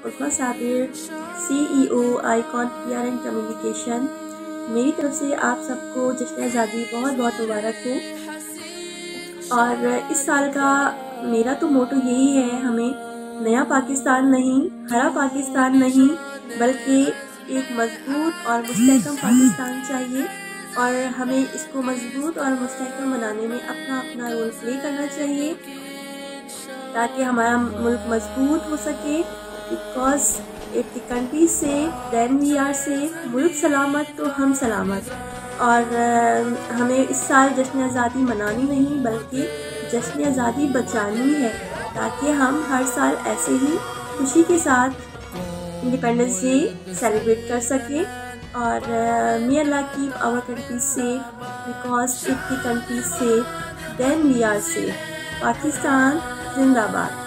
Usma Sabir, CEO icon PR and communication. मेरी तरफ से आप सबको जश्न आज़ादी बहुत बहुत मुबारक हो। और इस साल का मेरा तो मोटो यही है, हमें नया पाकिस्तान नहीं, हरा पाकिस्तान नहीं, बल्कि एक मजबूत और मुस्तहकम पाकिस्तान चाहिए। और हमें इसको मजबूत और मुस्तहकम बनाने में अपना अपना रोल प्ले करना चाहिए ताकि हमारा मुल्क मजबूत हो सके। Because if the country safe then we are safe. मुल्क सलामत तो हम सलामत। और हमें इस साल जश्न आज़ादी मनानी नहीं बल्कि जश्न आज़ादी बचानी है ताकि हम हर साल ऐसे ही खुशी के साथ इंडिपेंडेंस डे सेलिब्रेट कर सकें। और may Allah keep our country safe because if the country safe then we are safe. Pakistan जिंदाबाद।